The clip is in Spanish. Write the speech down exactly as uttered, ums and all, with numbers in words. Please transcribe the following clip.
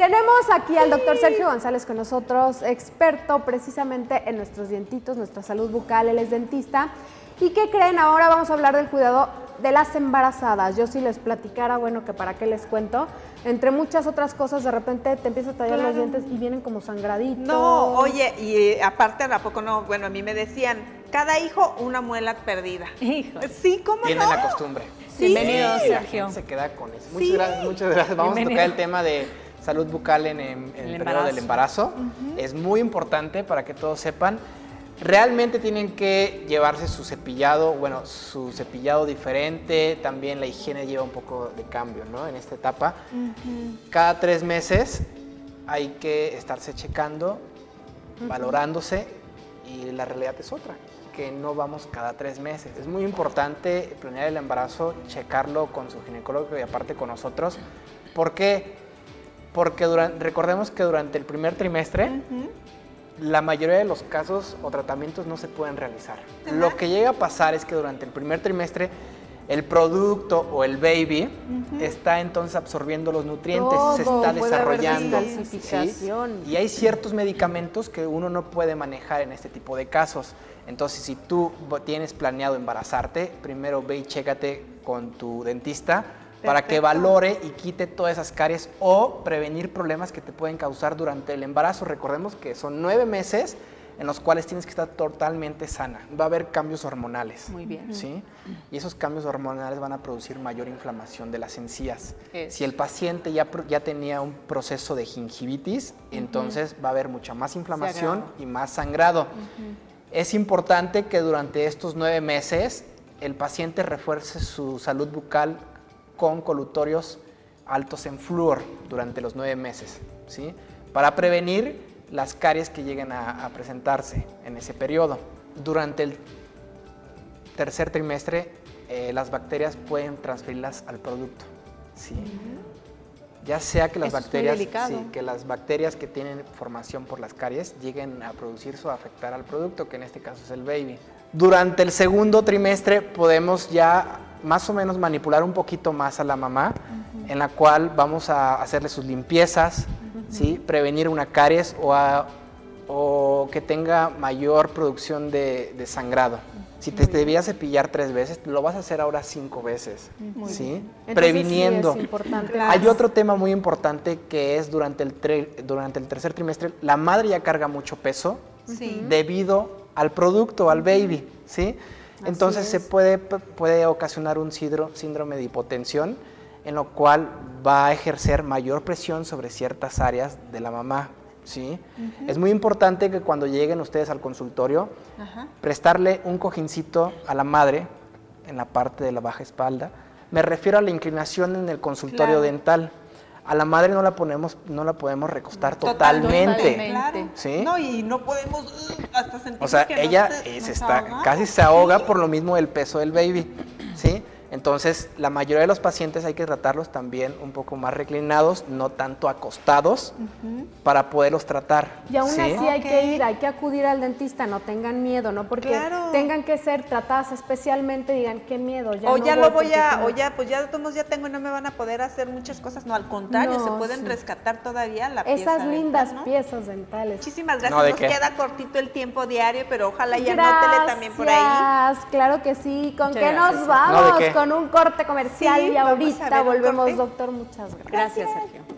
Tenemos aquí al doctor Sergio González con nosotros, experto precisamente en nuestros dientitos, nuestra salud bucal. Él es dentista. ¿Y qué creen? Ahora vamos a hablar del cuidado de las embarazadas. Yo si les platicara, bueno, que para qué les cuento, entre muchas otras cosas, de repente te empiezas a tallar claro. los dientes y vienen como sangraditos. No, oye, y aparte, ¿a poco no? Bueno, a mí me decían, cada hijo una muela perdida. Hijo. Sí, ¿cómo Tienen no? la costumbre. Sí. Bienvenido, sí, Sergio. Se queda con eso. Sí. Muchas gracias, muchas gracias. Vamos Bienvenido. a tocar el tema de salud bucal en, en, en el, el periodo del embarazo. Uh-huh. Es muy importante para que todos sepan. Realmente tienen que llevarse su cepillado, bueno, su cepillado diferente, también la higiene lleva un poco de cambio, ¿no? En esta etapa. Uh-huh. Cada tres meses hay que estarse checando, uh-huh. valorándose, y la realidad es otra, que no vamos cada tres meses. Es muy importante planear el embarazo, checarlo con su ginecólogo y aparte con nosotros. ¿Por qué? Porque durante, recordemos que durante el primer trimestre, uh-huh. la mayoría de los casos o tratamientos no se pueden realizar. Uh-huh. Lo que llega a pasar es que durante el primer trimestre el producto o el baby uh-huh. está entonces absorbiendo los nutrientes, Todo, se está puede desarrollando. haber descalcificación. ¿Sí? Y hay ciertos medicamentos que uno no puede manejar en este tipo de casos. Entonces, si tú tienes planeado embarazarte, primero ve y chécate con tu dentista. Perfecto. Para que valore y quite todas esas caries o prevenir problemas que te pueden causar durante el embarazo. Recordemos que son nueve meses en los cuales tienes que estar totalmente sana. Va a haber cambios hormonales. Muy bien. ¿Sí? Y esos cambios hormonales van a producir mayor inflamación de las encías. Es. Si el paciente ya, ya tenía un proceso de gingivitis, uh-huh. entonces va a haber mucha más inflamación y más sangrado. Uh-huh. Es importante que durante estos nueve meses el paciente refuerce su salud bucal con colutorios altos en flúor durante los nueve meses, ¿sí? Para prevenir las caries que lleguen a, a presentarse en ese periodo. Durante el tercer trimestre, eh, las bacterias pueden transferirlas al producto, ¿sí? Uh-huh. Ya sea que las Eso bacterias, es muy sí, que las bacterias que tienen formación por las caries lleguen a producirse o a afectar al producto, que en este caso es el baby. Durante el segundo trimestre podemos ya más o menos manipular un poquito más a la mamá, uh-huh. en la cual vamos a hacerle sus limpiezas, uh-huh. ¿sí? Prevenir una caries o, a, o que tenga mayor producción de, de sangrado. Uh-huh. Si te, te debías cepillar tres veces, lo vas a hacer ahora cinco veces, uh-huh. ¿sí? Previniendo. Sí, es importante. Hay otro tema muy importante que es durante el, tre, durante el tercer trimestre, la madre ya carga mucho peso sí. debido al producto, al baby, ¿sí? Entonces se puede, puede ocasionar un síndrome de hipotensión, en lo cual va a ejercer mayor presión sobre ciertas áreas de la mamá, ¿sí? Uh-huh. Es muy importante que cuando lleguen ustedes al consultorio, uh-huh. prestarle un cojincito a la madre en la parte de la baja espalda. Me refiero a la inclinación en el consultorio claro. dental. A la madre no la ponemos, no la podemos recostar totalmente, totalmente. Claro. ¿sí? No, y no podemos uh, hasta sentir o sea, que ella no se, se nos está, ahoga. casi se ahoga sí. por lo mismo del peso del baby, ¿sí? Entonces, la mayoría de los pacientes hay que tratarlos también un poco más reclinados, no tanto acostados, uh-huh. para poderlos tratar. Y aún ¿sí? así okay. hay que ir, hay que acudir al dentista, no tengan miedo, no porque claro. tengan que ser tratadas especialmente, digan, qué miedo, ya o no ya voy lo voy a, tengo... o ya, pues ya todos ya tengo y no me van a poder hacer muchas cosas, no, al contrario, no, se pueden sí. rescatar todavía la Esas pieza lindas dental, ¿no? piezas dentales. Muchísimas gracias, no, ¿de nos qué? queda cortito el tiempo diario, pero ojalá ya Gracias, anótele también por ahí. Claro que sí, ¿con Muchas qué gracias. nos vamos? No, ¿de qué? Con un corte comercial Sí, y vamos a ahorita ver un volvemos, corte. doctor, muchas gracias. Gracias, Sergio.